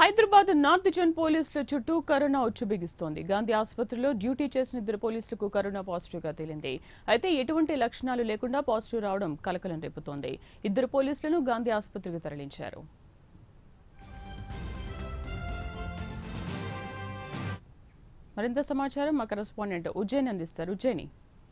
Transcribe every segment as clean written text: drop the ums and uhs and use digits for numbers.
Hyderabad north zone పోలీసుల చుట్టూ corona ఉచ్చుబిగిస్తోంది. Gandhi ఆసుపత్రిలో డ్యూటీ చేసిన ఇద్దరు పోలీసులకు కరోనా పాజిటివ్ గా తేలింది. అయితే ఎటువంటి లక్షణాలు లేకుండా పాజిటివ్ రావడం కలకలం రేపుతోంది. ఇద్దరు పోలీసులను గాంధీ ఆసుపత్రికి తరలించారు. మరింత సమాచారం మా కరెస్పాండెంట్ ఉజ్జయిని అందిస్తారు. ఉజ్జయిని,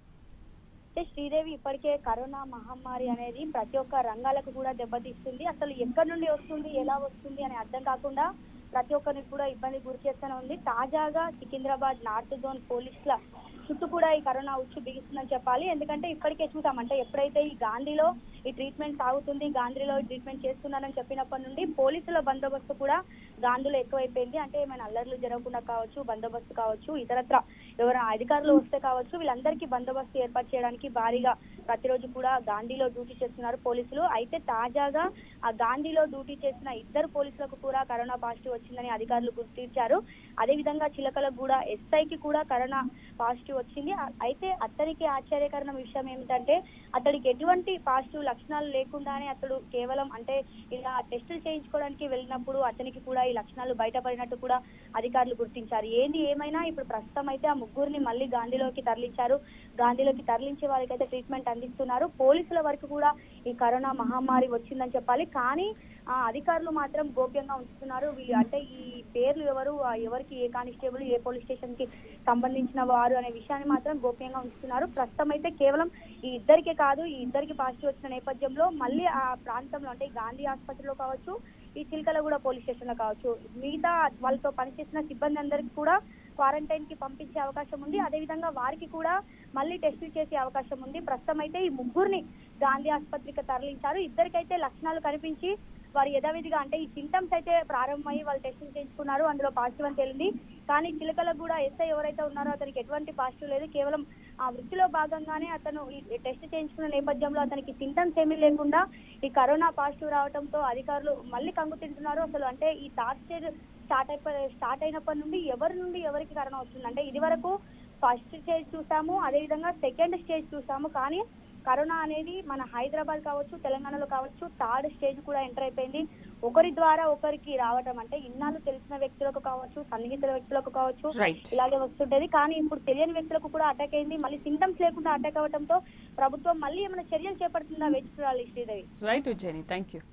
శ్రీదేవి, ఇప్పటికే కరోనా మహమ్మారి అనేది ప్రతి ఒక్క రంగాలకు కూడా దెబ్బతీస్తుంది. అసలు ఎక్కడి నుండి వస్తుంది, ఎలా వస్తుంది అని అర్థం కాకుండా ప్రతి ఒక్కరికి కూడా ఇబ్బంది గురి చేస్తూనే ఉంది. తాజాగా సికింద్రాబాద్ నార్త్ జోన్ పోలీసుల చుట్టూ కూడా ఈ కరోనా ఉచ్చు బిగిస్తుందని చెప్పాలి. ఎందుకంటే ఇప్పటికే చూసామంటే ఎప్పుడైతే ఈ గాంధీలో ఈ ట్రీట్మెంట్ సాగుతుంది, గాంధీలో ట్రీట్మెంట్ చేస్తున్నారని చెప్పినప్పటి నుండి పోలీసుల బందోబస్తు కూడా గాంధీలో ఎక్కువైపోయింది. అంటే ఏమైనా అల్లర్లు జరగకుండా కావచ్చు, బందోబస్తు కావచ్చు, ఇతరత్ర ఎవరైనా అధికారులు వస్తే కావచ్చు, వీళ్ళందరికీ బందోబస్తు ఏర్పాటు చేయడానికి భారీగా ప్రతిరోజు కూడా గాంధీలో డ్యూటీ చేస్తున్నారు పోలీసులు. అయితే తాజాగా ఆ గాంధీలో డ్యూటీ చేసిన ఇద్దరు పోలీసులకు కూడా కరోనా పాజిటివ్ వచ్చిందని అధికారులు గుర్తించారు. అదేవిధంగా చిలకలకు కూడా ఎస్ఐకి కూడా కరోనా పాజిటివ్ వచ్చింది. అయితే అతనికి ఆశ్చర్యకరమైన విషయం ఏమిటంటే అతడికి ఎటువంటి పాజిటివ్ లక్షణాలు లేకుండానే అతడు కేవలం అంటే ఇలా టెస్టులు చేయించుకోవడానికి వెళ్ళినప్పుడు అతనికి కూడా ఈ లక్షణాలు బయటపడినట్టు కూడా అధికారులు గుర్తించారు. ఏమైనా ఇప్పుడు ప్రస్తుతం అయితే ఆ ముగ్గురిని మళ్ళీ గాంధీలోకి తరలించారు. గాంధీలోకి తరలించే వారికి అయితే ట్రీట్మెంట్ అందిస్తున్నారు. పోలీసుల వరకు కూడా ఈ కరోనా మహమ్మారి వచ్చిందని చెప్పాలి. కానీ అధికారులు మాత్రం గోప్యంగా ఉంచుతున్నారు. వీళ్ళు అంటే ఈ పేర్లు ఎవరికి ఏ కానిస్టేబుల్ ఏ పోలీస్ స్టేషన్ కి సంబంధించిన వారు అనే విషయాన్ని మాత్రం గోప్యంగా ఉంచుతున్నారు. ప్రస్తుతం అయితే కేవలం ఈ ఇద్దరికే కాదు, ఈ ఇద్దరికి పాజిటివ్ వచ్చిన నేపథ్యంలో మళ్ళీ ఆ ప్రాంతంలో అంటే గాంధీ ఆసుపత్రిలో కావచ్చు, ఈ చిలకలగూడ పోలీస్ స్టేషన్ లో కావచ్చు, మిగతా వాళ్ళతో పనిచేసిన సిబ్బంది అందరికి కూడా క్వారంటైన్ కి పంపించే అవకాశం ఉంది. అదేవిధంగా వారికి కూడా మళ్ళీ టెస్టులు చేసే అవకాశం ఉంది. ప్రస్తుతం అయితే ఈ ముగ్గురిని గాంధీ ఆసుపత్రికి తరలించారు. ఇద్దరికైతే లక్షణాలు కనిపించి వారు యథావిధిగా అంటే ఈ సింటమ్స్ అయితే ప్రారంభమయ్యి వాళ్ళు టెస్టులు చేయించుకున్నారు, అందులో పాజిటివ్ అని తేలింది. కానీ చిలకలకు కూడా ఎస్ఐ ఎవరైతే ఉన్నారో అతనికి ఎటువంటి పాజిటివ్ లేదు. కేవలం ఆ వృత్తిలో భాగంగానే అతను ఈ టెస్ట్ చేయించుకున్న నేపథ్యంలో అతనికి సింటమ్స్ ఏమీ లేకుండా ఈ కరోనా పాజిటివ్ రావడంతో అధికారులు మళ్ళీ కంగు తింటున్నారు. అసలు అంటే ఈ థర్డ్ స్టేజ్ స్టార్ట్ అయినప్పటి నుండి ఎవరి నుండి ఎవరికి కరోనా వస్తుంది అంటే ఇది వరకు ఫస్ట్ స్టేజ్ చూసాము, అదేవిధంగా సెకండ్ స్టేజ్ చూసాము. కానీ కరోనా అనేది మన హైదరాబాద్ కావచ్చు, తెలంగాణలో కావచ్చు థర్డ్ స్టేజ్ కూడా ఎంటర్ అయిపోయింది. ఒకరి ద్వారా ఒకరికి రావటం అంటే ఇన్నాళ్ళు తెలిసిన వ్యక్తులకు కావచ్చు, సన్నిహితుల వ్యక్తులకు కావచ్చు ఇలాగే వస్తుంటది. కానీ ఇప్పుడు తెలియని వ్యక్తులకు కూడా అటాక్ అయింది. మళ్ళీ సింటమ్స్ లేకుండా అటాక్ అవడంతో ప్రభుత్వం మళ్ళీ ఏమైనా చర్యలు చేపడుతుందా వేచి చూడాలి. Sridevi. Right Ujjaini, thank you.